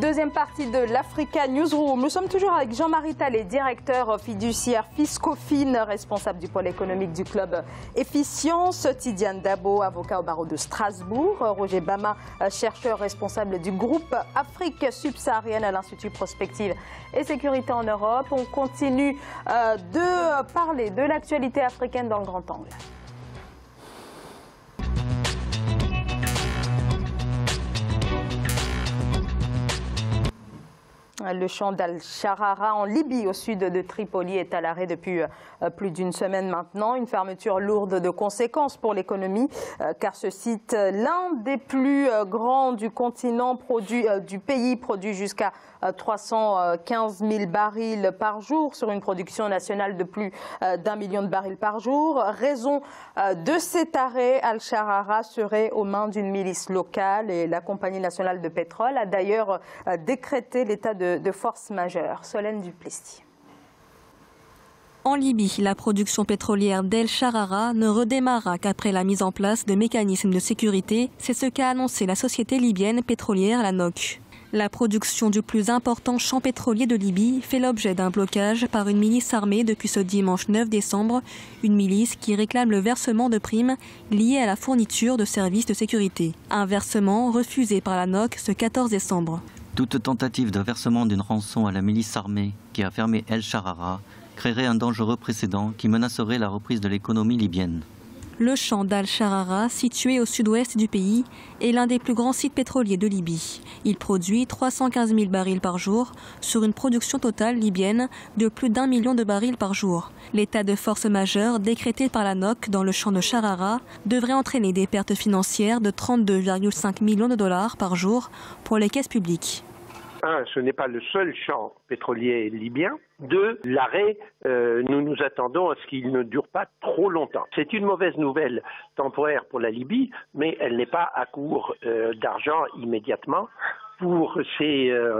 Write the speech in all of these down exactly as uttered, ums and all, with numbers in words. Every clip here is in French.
Deuxième partie de l'Africa Newsroom. Nous sommes toujours avec Jean-Marie Talley, directeur fiduciaire Fiscofin, responsable du pôle économique du club Efficience, Tidiane Dabo, avocat au barreau de Strasbourg, Roger Bama, chercheur responsable du groupe Afrique subsaharienne à l'Institut Prospective et Sécurité en Europe. On continue euh, de parler de l'actualité africaine dans le grand angle. Le champ d'Al-Sharara en Libye, au sud de Tripoli, est à l'arrêt depuis plus d'une semaine maintenant. Une fermeture lourde de conséquences pour l'économie, car ce site, l'un des plus grands du continent, produit, du pays, produit jusqu'à trois cent quinze mille barils par jour sur une production nationale de plus d'un million de barils par jour. Raison de cet arrêt, Al-Sharara serait aux mains d'une milice locale et la Compagnie nationale de pétrole a d'ailleurs décrété l'état de, de force majeure. Solène Duplessis. En Libye, la production pétrolière d'El Sharara ne redémarrera qu'après la mise en place de mécanismes de sécurité. C'est ce qu'a annoncé la société libyenne pétrolière, la N O C. La production du plus important champ pétrolier de Libye fait l'objet d'un blocage par une milice armée depuis ce dimanche neuf décembre, une milice qui réclame le versement de primes liées à la fourniture de services de sécurité. Un versement refusé par la N O C ce quatorze décembre. Toute tentative de versement d'une rançon à la milice armée qui a fermé El Sharara créerait un dangereux précédent qui menacerait la reprise de l'économie libyenne. Le champ d'Al-Sharara, situé au sud-ouest du pays, est l'un des plus grands sites pétroliers de Libye. Il produit trois cent quinze mille barils par jour sur une production totale libyenne de plus d'un million de barils par jour. L'état de force majeure décrété par la N O C dans le champ de Sharara devrait entraîner des pertes financières de trente-deux virgule cinq millions de dollars par jour pour les caisses publiques. Un, ce n'est pas le seul champ pétrolier libyen. Deux, l'arrêt, euh, nous nous attendons à ce qu'il ne dure pas trop longtemps. C'est une mauvaise nouvelle temporaire pour la Libye, mais elle n'est pas à court euh, d'argent immédiatement pour ses, euh,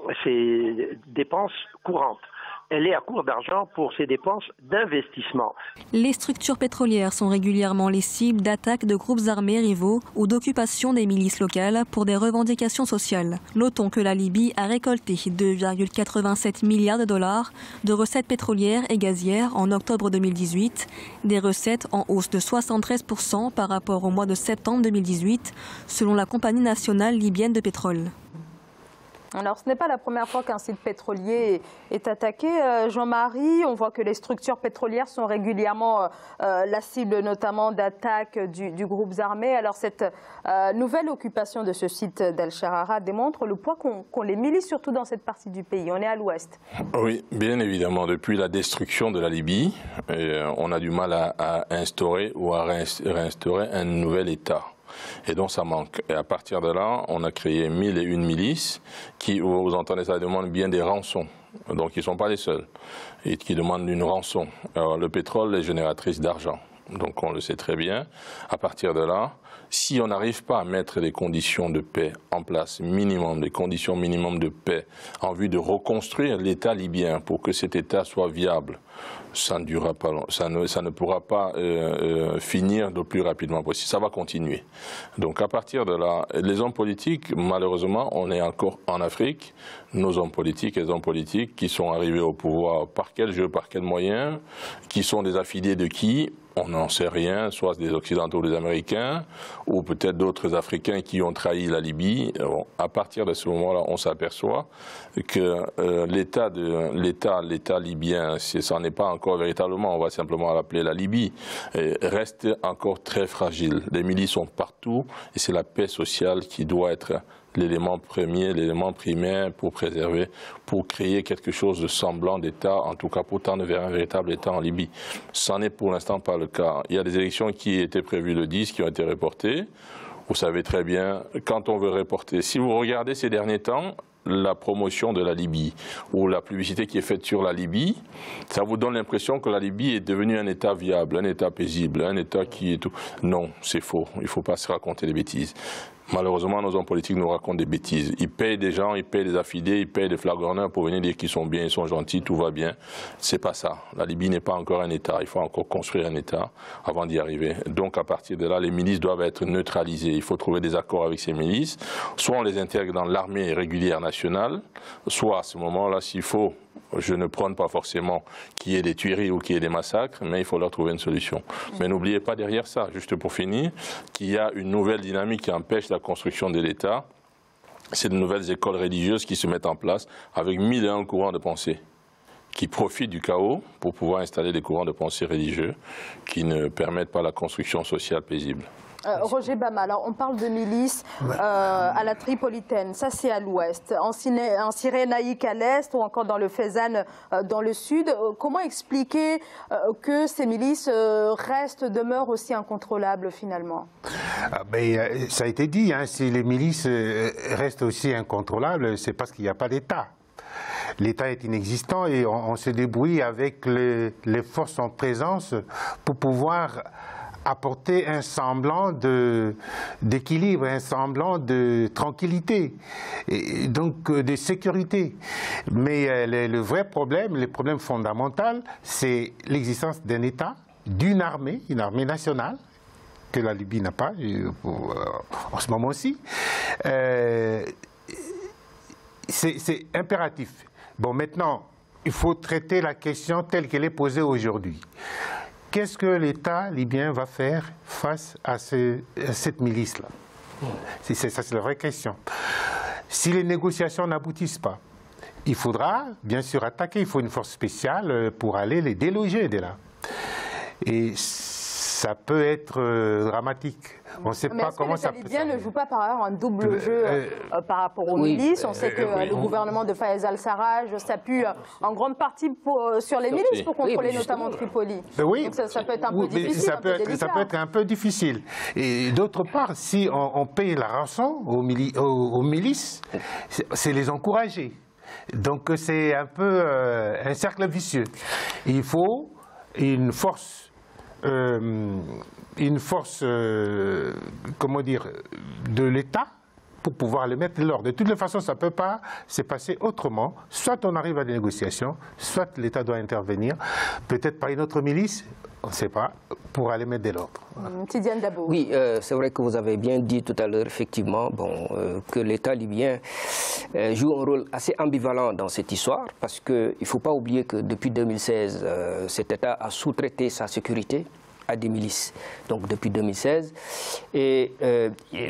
ses dépenses courantes. Elle est à court d'argent pour ses dépenses d'investissement. Les structures pétrolières sont régulièrement les cibles d'attaques de groupes armés rivaux ou d'occupation des milices locales pour des revendications sociales. Notons que la Libye a récolté deux virgule quatre-vingt-sept milliards de dollars de recettes pétrolières et gazières en octobre deux mille dix-huit, des recettes en hausse de soixante-treize pour cent par rapport au mois de septembre deux mille dix-huit, selon la Compagnie nationale libyenne de pétrole. Alors, ce n'est pas la première fois qu'un site pétrolier est attaqué. Euh, Jean-Marie, on voit que les structures pétrolières sont régulièrement euh, la cible notamment d'attaques du, du groupe armé. Alors, cette euh, nouvelle occupation de ce site d'El Sharara démontre le poids qu'ont qu'ont les milices, surtout dans cette partie du pays. On est à l'ouest. Oui, bien évidemment. Depuis la destruction de la Libye, euh, on a du mal à, à instaurer ou à réinstaurer un nouvel État. Et donc ça manque. Et à partir de là, on a créé mille et une milices qui, vous entendez ça, demandent bien des rançons. Donc ils ne sont pas les seuls. Et qui demandent une rançon. Alors, le pétrole est génératrice d'argent. Donc on le sait très bien. À partir de là, si on n'arrive pas à mettre des conditions de paix en place, minimum, des conditions minimum de paix, en vue de reconstruire l'État libyen pour que cet État soit viable, ça ne durera pas, ça ne, ça ne pourra pas euh, euh, finir le plus rapidement possible. Ça va continuer. Donc à partir de là, les hommes politiques, malheureusement, on est encore en Afrique. Nos hommes politiques et les hommes politiques qui sont arrivés au pouvoir par quel jeu, par quels moyens, qui sont des affidés de qui? On n'en sait rien, soit des Occidentaux ou des Américains, ou peut-être d'autres Africains qui ont trahi la Libye. Bon, à partir de ce moment-là, on s'aperçoit que euh, l'État de l'État, l'État libyen, ça n'est pas encore véritablement, on va simplement l'appeler la Libye, et reste encore très fragile. Les milices sont partout, et c'est la paix sociale qui doit être l'élément premier, l'élément primaire pour préserver, pour créer quelque chose de semblant d'État, en tout cas pour tendre vers un véritable État en Libye. Ça n'est pour l'instant pas le cas. Il y a des élections qui étaient prévues le dix, qui ont été reportées. Vous savez très bien, quand on veut reporter, si vous regardez ces derniers temps, la promotion de la Libye ou la publicité qui est faite sur la Libye, ça vous donne l'impression que la Libye est devenue un État viable, un État paisible, un État qui est tout. Non, c'est faux. Il ne faut pas se raconter des bêtises. Malheureusement, nos hommes politiques nous racontent des bêtises. Ils payent des gens, ils payent des affidés, ils payent des flagonneurs pour venir dire qu'ils sont bien, ils sont gentils, tout va bien. C'est pas ça. La Libye n'est pas encore un État. Il faut encore construire un État avant d'y arriver. Donc, à partir de là, les milices doivent être neutralisées. Il faut trouver des accords avec ces milices. Soit on les intègre dans l'armée régulière nationale, soit à ce moment-là, s'il faut, je ne prône pas forcément qu'il y ait des tueries ou qu'il y ait des massacres, mais il faut leur trouver une solution. Mais n'oubliez pas derrière ça, juste pour finir, qu'il y a une nouvelle dynamique qui empêche la construction de l'État. C'est de nouvelles écoles religieuses qui se mettent en place avec mille et un courants de pensée qui profitent du chaos pour pouvoir installer des courants de pensée religieux qui ne permettent pas la construction sociale paisible. Euh, Roger Bama, alors on parle de milices euh, à la Tripolitaine, ça c'est à l'ouest, en, en Cyrénaïque à l'est ou encore dans le Fezzan euh, dans le sud. Euh, comment expliquer euh, que ces milices euh, restent, demeurent aussi incontrôlables finalement? ah ben, Ça a été dit, hein, si les milices restent aussi incontrôlables, c'est parce qu'il n'y a pas d'État. L'État est inexistant et on, on se débrouille avec les, les forces en présence pour pouvoir apporter un semblant d'équilibre, un semblant de tranquillité, et donc de sécurité. Mais euh, le, le vrai problème, le problème fondamental, c'est l'existence d'un État, d'une armée, une armée nationale, que la Libye n'a pas, euh, en ce moment-ci. Euh, c'est impératif. Bon, maintenant, il faut traiter la question telle qu'elle est posée aujourd'hui. Qu'est-ce que l'État libyen va faire face à, ce, à cette milice-là? Ça, c'est la vraie question. Si les négociations n'aboutissent pas, il faudra bien sûr attaquer. Il faut une force spéciale pour aller les déloger de là. Et ça peut être euh, dramatique. On ne sait Mais pas comment ça peut. Les Libyens ne jouent pas par ailleurs un double euh, jeu euh, euh, par rapport aux oui, milices. On sait que euh, oui, le gouvernement de Fayez al-Sarraj s'appuie euh, en grande partie pour, euh, sur les milices pour contrôler oui, notamment Tripoli. Oui, donc ça, ça peut être un oui, peu difficile. Ça peut être, ça peut être un peu difficile. Et d'autre part, si on, on paye la rançon aux, mili aux, aux milices, c'est les encourager. Donc c'est un peu euh, un cercle vicieux. Il faut une force. Euh, une force, euh, comment dire, de l'État pour pouvoir les mettre de l'ordre. De toutes les façons, ça ne peut pas se passer autrement. Soit on arrive à des négociations, soit l'État doit intervenir, peut-être par une autre milice, on ne sait pas, pour aller mettre de l'ordre. Voilà. Tidiane Dabo. Oui, euh, c'est vrai que vous avez bien dit tout à l'heure, effectivement, bon, euh, que l'État libyen euh, joue un rôle assez ambivalent dans cette histoire, parce qu'il ne faut pas oublier que depuis deux mille seize, euh, cet État a sous-traité sa sécurité à des milices, donc depuis deux mille seize, et euh,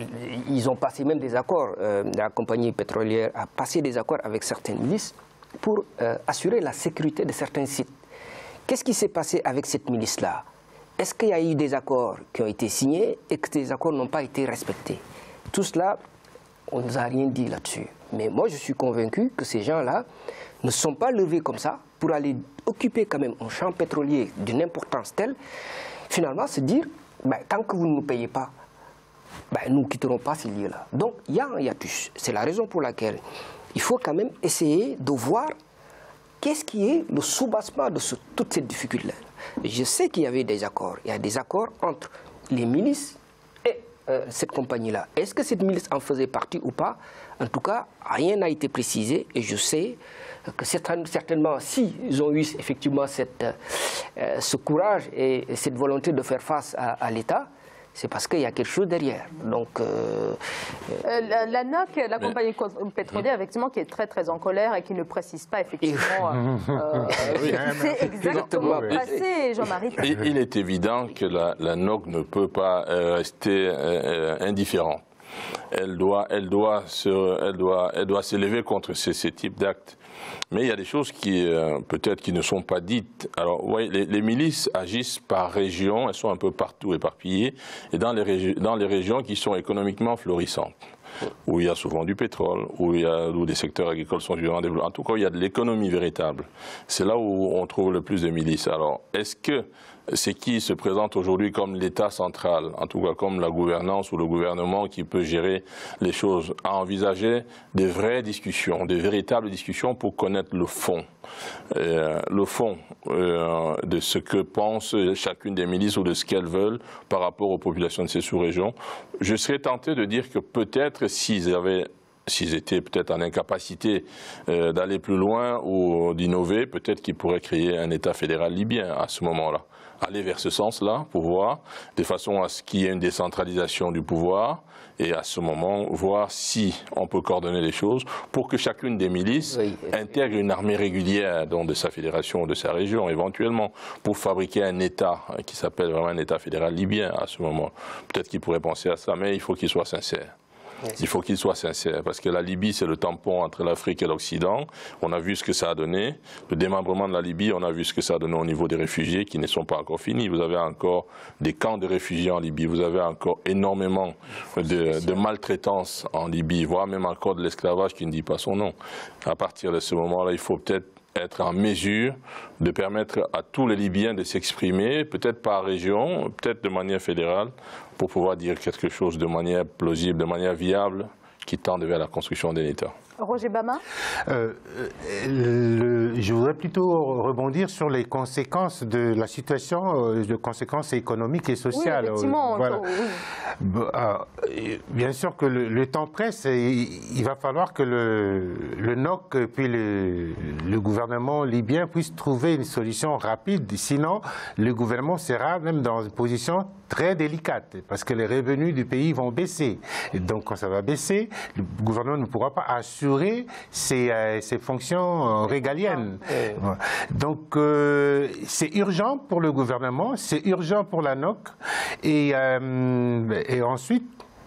ils ont passé même des accords, euh, la compagnie pétrolière a passé des accords avec certaines milices pour euh, assurer la sécurité de certains sites. Qu'est-ce qui s'est passé avec cette milice-là? Est-ce qu'il y a eu des accords qui ont été signés et que ces accords n'ont pas été respectés? Tout cela, on ne nous a rien dit là-dessus. Mais moi, je suis convaincu que ces gens-là ne sont pas levés comme ça pour aller occuper quand même un champ pétrolier d'une importance telle, finalement se dire, ben, tant que vous ne nous payez pas, ben, nous ne quitterons pas ces lieux-là. Donc, il y a un hiatus. C'est la raison pour laquelle il faut quand même essayer de voir qu'est-ce qui est le soubassement de ce, toute cette difficulté-là. Je sais qu'il y avait des accords. Il y a des accords entre les milices et euh, cette compagnie-là. Est-ce que cette milice en faisait partie ou pas? En tout cas, rien n'a été précisé et je sais que certainement, s'ils ont eu effectivement cette, euh, ce courage et cette volonté de faire face à, à l'État, c'est parce qu'il y a quelque chose derrière. Donc, euh, euh, la, la N O C, la compagnie pétrolière, effectivement, qui est très très en colère et qui ne précise pas effectivement euh, euh, c'est exactement passé, Jean-Marie. Il, il est évident que la, la N O C ne peut pas euh, rester euh, indifférente. Elle doit, elle doit se, elle doit, elle doit s'élever contre ces, ces types d'actes. Mais il y a des choses qui, euh, peut-être, qui ne sont pas dites. Alors, ouais, les, les milices agissent par région, elles sont un peu partout éparpillées, et dans les, dans les régions qui sont économiquement florissantes, où il y a souvent du pétrole, où, il y a, où des secteurs agricoles sont en développement. En tout cas, il y a de l'économie véritable. C'est là où on trouve le plus de milices. Alors, est-ce que ce qui se présente aujourd'hui comme l'État central, en tout cas comme la gouvernance ou le gouvernement qui peut gérer les choses, à envisager des vraies discussions, des véritables discussions pour connaître le fond. Euh, le fond euh, de ce que pense chacune des milices ou de ce qu'elles veulent par rapport aux populations de ces sous-régions. Je serais tenté de dire que peut-être s'ils avaient s'ils étaient peut-être en incapacité euh, d'aller plus loin ou d'innover, peut-être qu'ils pourraient créer un État fédéral libyen à ce moment-là. Aller vers ce sens-là, pour voir, de façon à ce qu'il y ait une décentralisation du pouvoir, et à ce moment, voir si on peut coordonner les choses pour que chacune des milices oui. intègre une armée régulière donc de sa fédération ou de sa région, éventuellement, pour fabriquer un État qui s'appelle vraiment un État fédéral libyen à ce moment. Peut-être qu'ils pourraient penser à ça, mais il faut qu'il soit sincère. Il faut qu'il soit sincère, parce que la Libye, c'est le tampon entre l'Afrique et l'Occident. On a vu ce que ça a donné. Le démembrement de la Libye, on a vu ce que ça a donné au niveau des réfugiés, qui ne sont pas encore finis. Vous avez encore des camps de réfugiés en Libye. Vous avez encore énormément de, de maltraitance en Libye, voire même encore de l'esclavage qui ne dit pas son nom. À partir de ce moment-là, il faut peut-être être en mesure de permettre à tous les Libyens de s'exprimer, peut-être par région, peut-être de manière fédérale, pour pouvoir dire quelque chose de manière plausible, de manière viable, qui tende vers la construction d'un État. Roger Bama euh, le, Je voudrais plutôt rebondir sur les conséquences de la situation, de conséquences économiques et sociales. Oui, effectivement. Voilà. Oui. Euh, bien sûr que le, le temps presse et il, il va falloir que le, le N O C puis le, le gouvernement libyen puissent trouver une solution rapide. Sinon, le gouvernement sera même dans une position très délicate parce que les revenus du pays vont baisser. Et donc, quand ça va baisser, le gouvernement ne pourra pas assurer ses, euh, ses fonctions euh, régaliennes. Ah. Donc, euh, c'est urgent pour le gouvernement, c'est urgent pour la N O C. Et, euh, et ensuite,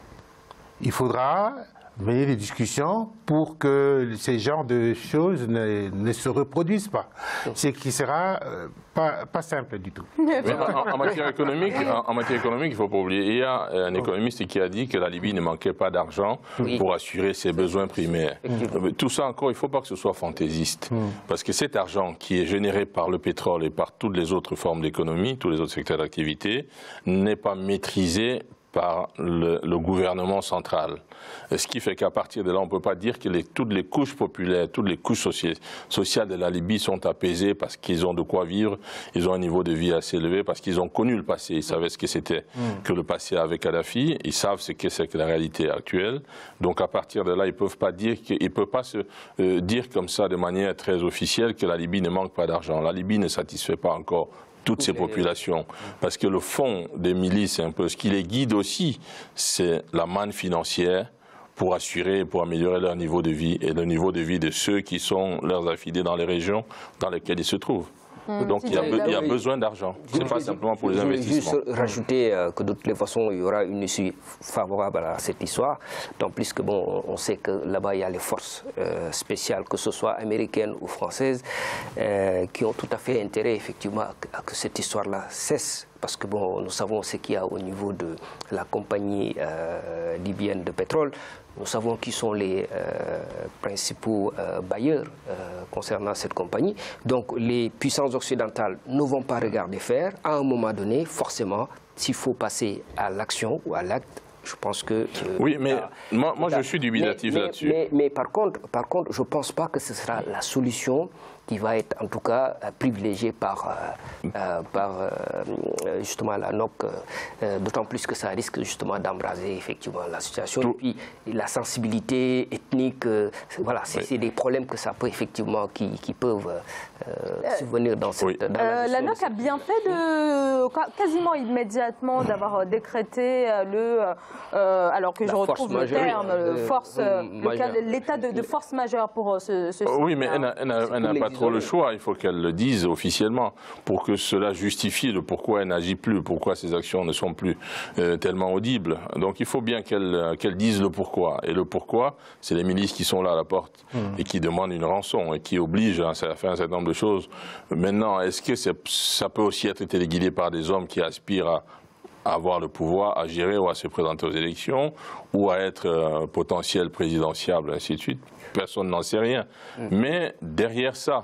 il faudra mener des discussions pour que ces genres de choses ne, ne se reproduisent pas. Ce qui sera euh, pas, pas simple du tout. Mais en, en, matière économique, en, en matière économique, il ne faut pas oublier, il y a un économiste qui a dit que la Libye ne manquait pas d'argent oui. pour assurer ses besoins primaires. Tout ça encore, il ne faut pas que ce soit fantaisiste. Mm. Parce que cet argent qui est généré par le pétrole et par toutes les autres formes d'économie, tous les autres secteurs d'activité, n'est pas maîtrisé par le, le gouvernement central. Ce qui fait qu'à partir de là, on ne peut pas dire que les, toutes les couches populaires, toutes les couches soci sociales de la Libye sont apaisées parce qu'ils ont de quoi vivre, ils ont un niveau de vie assez élevé, parce qu'ils ont connu le passé, ils savaient ce que c'était mmh. que le passé avec Kadhafi, ils savent ce que c'est que la réalité actuelle. Donc à partir de là, ils ne peuvent pas dire, qu'ils ne peuvent pas se euh, dire comme ça de manière très officielle que la Libye ne manque pas d'argent. La Libye ne satisfait pas encore toutes ces populations. Parce que le fond des milices, un peu ce qui les guide aussi, c'est la manne financière pour assurer, pour améliorer leur niveau de vie et le niveau de vie de ceux qui sont leurs affidés dans les régions dans lesquelles ils se trouvent. Mmh. Donc il y a, il y a besoin d'argent. Ce n'est pas simplement pour les investissements. Je veux juste rajouter euh, que de toutes les façons, il y aura une issue favorable à cette histoire. D'autant plus que bon, on sait que là-bas, il y a les forces euh, spéciales, que ce soit américaines ou françaises, euh, qui ont tout à fait intérêt, effectivement, à que, à que cette histoire-là cesse. Parce que bon, nous savons ce qu'il y a au niveau de la compagnie euh, libyenne de pétrole. Nous savons qui sont les euh, principaux euh, bailleurs euh, concernant cette compagnie. Donc les puissances occidentales ne vont pas regarder faire. À un moment donné, forcément, s'il faut passer à l'action ou à l'acte, je pense que... Euh, oui, mais là, moi, moi là, je suis dubitatif là-dessus. Mais, mais, mais par contre, par contre, je ne pense pas que ce sera la solution qui va être en tout cas euh, privilégiée par, euh, euh, par euh, justement la N O C, euh, d'autant plus que ça risque justement d'embraser effectivement la situation. Tout. Et puis la sensibilité ethnique, euh, voilà, c'est oui. des problèmes que ça peut effectivement, qui, qui peuvent euh, euh, subvenir dans cette... Oui. Dans la, euh, la N O C a bien fait de, quasiment immédiatement d'avoir décrété le, euh, alors que la je retrouve le terme, euh, force, euh, l'état de, de force majeure pour ce, ce Oui, mais elle n'a pas trop le choix, il faut qu'elle le dise officiellement pour que cela justifie le pourquoi elle n'agit plus, pourquoi ses actions ne sont plus euh, tellement audibles. Donc il faut bien qu'elle qu'elle dise le pourquoi. Et le pourquoi, c'est les milices qui sont là à la porte mmh. et qui demandent une rançon et qui obligent à faire un certain nombre de choses. Maintenant, est-ce que ça peut aussi être téléguidé par des hommes qui aspirent à à avoir le pouvoir, à gérer ou à se présenter aux élections, ou à être euh, potentiel présidentiable, ainsi de suite. Personne n'en sait rien. Mmh. Mais derrière ça,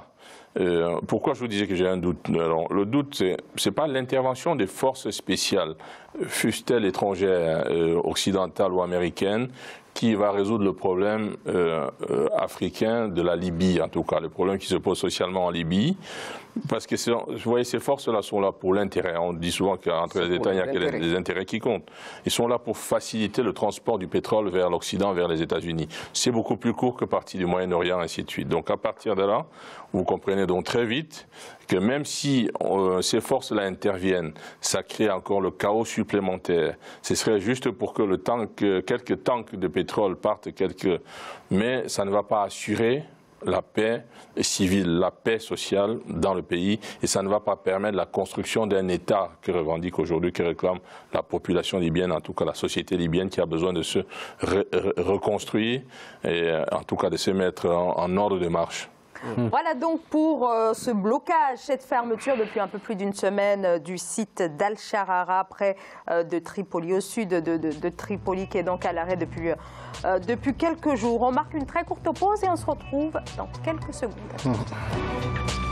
Euh, pourquoi je vous disais que j'ai un doute? Alors, le doute, ce n'est pas l'intervention des forces spéciales, fussent-elles étrangères, euh, occidentales ou américaines, qui va résoudre le problème euh, euh, africain de la Libye, en tout cas, le problème qui se pose socialement en Libye. Parce que, vous voyez, ces forces-là sont là pour l'intérêt. On dit souvent qu'entre les États, il n'y a que les, les intérêts qui comptent. Ils sont là pour faciliter le transport du pétrole vers l'Occident, vers les États-Unis. C'est beaucoup plus court que partie du Moyen-Orient, ainsi de suite. Donc, à partir de là, vous comprenez donc très vite que même si euh, ces forces-là interviennent, ça crée encore le chaos supplémentaire. Ce serait juste pour que le tank, quelques tanks de pétrole partent, quelques... mais ça ne va pas assurer la paix civile, la paix sociale dans le pays, et ça ne va pas permettre la construction d'un État que revendique aujourd'hui, que réclame la population libyenne, en tout cas la société libyenne qui a besoin de se re re reconstruire et en tout cas de se mettre en, en ordre de marche. Voilà donc pour euh, ce blocage, cette fermeture depuis un peu plus d'une semaine euh, du site d'Al Sharara près euh, de Tripoli, au sud de, de, de Tripoli, qui est donc à l'arrêt depuis, euh, depuis quelques jours. On marque une très courte pause et on se retrouve dans quelques secondes.